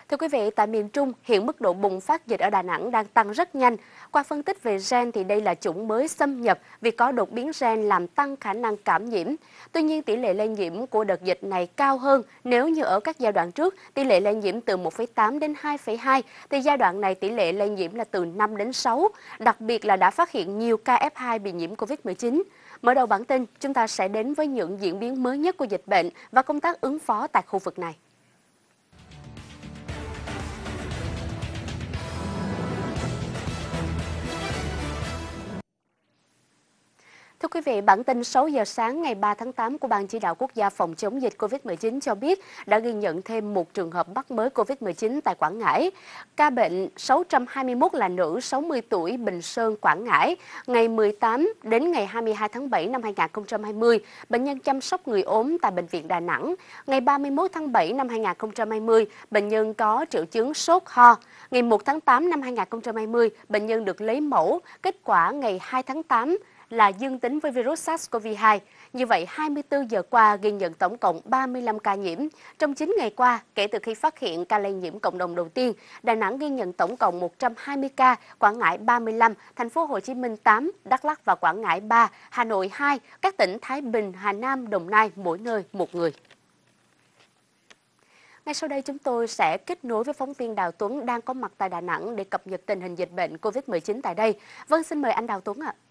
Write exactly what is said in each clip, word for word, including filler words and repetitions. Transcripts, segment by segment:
Thưa quý vị, tại miền Trung, hiện mức độ bùng phát dịch ở Đà Nẵng đang tăng rất nhanh. Qua phân tích về gen thì đây là chủng mới xâm nhập vì có đột biến gen làm tăng khả năng cảm nhiễm. Tuy nhiên, tỷ lệ lây nhiễm của đợt dịch này cao hơn nếu như ở các giai đoạn trước, tỷ lệ lây nhiễm từ một phẩy tám đến hai phẩy hai, thì giai đoạn này tỷ lệ lây nhiễm là từ năm đến sáu, đặc biệt là đã phát hiện nhiều ca ép hai bị nhiễm Covid mười chín. Mở đầu bản tin, chúng ta sẽ đến với những diễn biến mới nhất của dịch bệnh và công tác ứng phó tại khu vực này. Thưa quý vị, bản tin sáu giờ sáng ngày ba tháng tám của Ban Chỉ đạo Quốc gia phòng chống dịch Covid mười chín cho biết đã ghi nhận thêm một trường hợp mắc mới Covid mười chín tại Quảng Ngãi. Ca bệnh sáu trăm hai mươi mốt là nữ sáu mươi tuổi, Bình Sơn, Quảng Ngãi. Ngày mười tám đến ngày hai mươi hai tháng bảy năm hai nghìn không trăm hai mươi, bệnh nhân chăm sóc người ốm tại Bệnh viện Đà Nẵng. Ngày ba mươi mốt tháng bảy năm hai nghìn không trăm hai mươi, bệnh nhân có triệu chứng sốt ho. Ngày một tháng tám năm hai nghìn không trăm hai mươi, bệnh nhân được lấy mẫu, kết quả ngày hai tháng tám là dương tính với virus SARS-xê o vê hai. Như vậy, hai mươi tư giờ qua ghi nhận tổng cộng ba mươi lăm ca nhiễm. Trong chín ngày qua, kể từ khi phát hiện ca lây nhiễm cộng đồng đầu tiên, Đà Nẵng ghi nhận tổng cộng một trăm hai mươi ca, Quảng Ngãi ba mươi lăm, Thành phố Hồ Chí Minh tám, Đắk Lắk và Quảng Ngãi ba, Hà Nội hai, các tỉnh Thái Bình, Hà Nam, Đồng Nai mỗi nơi một người. Ngay sau đây chúng tôi sẽ kết nối với phóng viên Đào Tuấn đang có mặt tại Đà Nẵng để cập nhật tình hình dịch bệnh Covid mười chín tại đây. Vâng, xin mời anh Đào Tuấn ạ.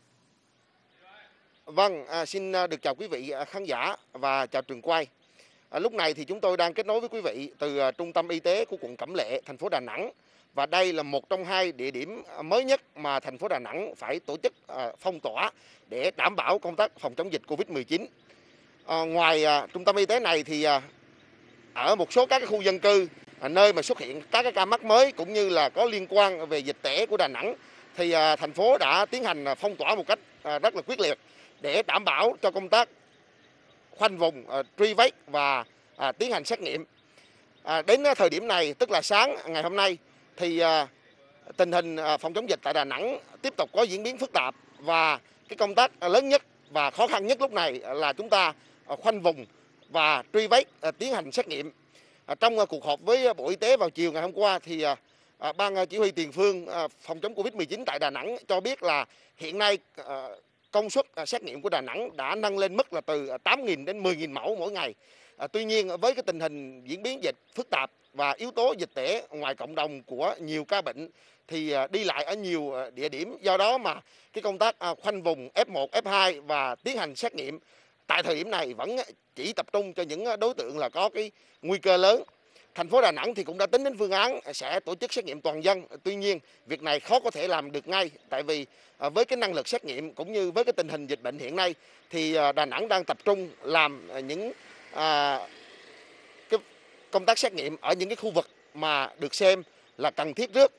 Vâng, à, xin được chào quý vị khán giả và chào trường quay. À, lúc này thì chúng tôi đang kết nối với quý vị từ à, trung tâm y tế của quận Cẩm Lệ, thành phố Đà Nẵng. Và đây là một trong hai địa điểm mới nhất mà thành phố Đà Nẵng phải tổ chức à, phong tỏa để đảm bảo công tác phòng chống dịch Covid mười chín. À, ngoài à, trung tâm y tế này thì à, ở một số các cái khu dân cư, à, nơi mà xuất hiện các cái ca mắc mới cũng như là có liên quan về dịch tễ của Đà Nẵng, thì à, thành phố đã tiến hành phong tỏa một cách à, rất là quyết liệt để đảm bảo cho công tác khoanh vùng, uh, truy vết và uh, tiến hành xét nghiệm. Uh, đến uh, thời điểm này, tức là sáng ngày hôm nay, thì uh, tình hình uh, phòng chống dịch tại Đà Nẵng tiếp tục có diễn biến phức tạp, và cái công tác uh, lớn nhất và khó khăn nhất lúc này là chúng ta uh, khoanh vùng và truy vết, uh, tiến hành xét nghiệm. Uh, trong uh, cuộc họp với uh, Bộ Y tế vào chiều ngày hôm qua, thì uh, uh, Ban uh, Chỉ huy Tiền phương uh, phòng chống Covid mười chín tại Đà Nẵng cho biết là hiện nay uh, công suất à, xét nghiệm của Đà Nẵng đã nâng lên mức là từ tám nghìn đến mười nghìn mẫu mỗi ngày. À, tuy nhiên, với cái tình hình diễn biến dịch phức tạp và yếu tố dịch tễ ngoài cộng đồng của nhiều ca bệnh thì à, đi lại ở nhiều à, địa điểm, do đó mà cái công tác à, khoanh vùng ép một, ép hai và tiến hành xét nghiệm tại thời điểm này vẫn chỉ tập trung cho những đối tượng là có cái nguy cơ lớn. Thành phố Đà Nẵng thì cũng đã tính đến phương án sẽ tổ chức xét nghiệm toàn dân. Tuy nhiên, việc này khó có thể làm được ngay, tại vì à, với cái năng lực xét nghiệm cũng như với cái tình hình dịch bệnh hiện nay thì à, Đà Nẵng đang tập trung làm à, những à, cái công tác xét nghiệm ở những cái khu vực mà được xem là cần thiết trước.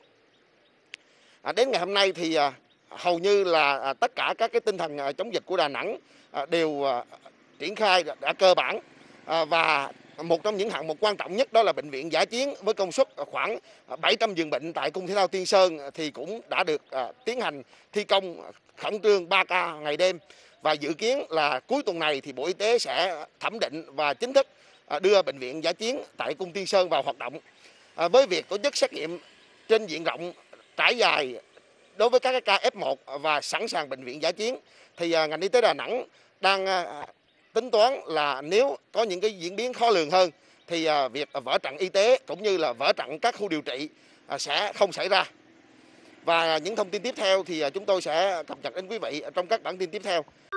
À, đến ngày hôm nay thì à, hầu như là à, tất cả các cái tinh thần à, chống dịch của Đà Nẵng à, đều à, triển khai đã, đã cơ bản, à, và một trong những hạng mục quan trọng nhất đó là bệnh viện dã chiến với công suất khoảng bảy trăm giường bệnh tại Cung Thể thao Tiên Sơn thì cũng đã được uh, tiến hành thi công khẩn trương ba ca ngày đêm, và dự kiến là cuối tuần này thì Bộ Y tế sẽ thẩm định và chính thức uh, đưa bệnh viện dã chiến tại Cung Tiên Sơn vào hoạt động. Uh, với việc tổ chức xét nghiệm trên diện rộng trải dài đối với các cái ca ép một và sẵn sàng bệnh viện dã chiến thì uh, ngành y tế Đà Nẵng đang uh, tính toán là nếu có những cái diễn biến khó lường hơn thì à, việc vỡ trận y tế cũng như là vỡ trận các khu điều trị à, sẽ không xảy ra. Và những thông tin tiếp theo thì à, chúng tôi sẽ cập nhật đến quý vị trong các bản tin tiếp theo.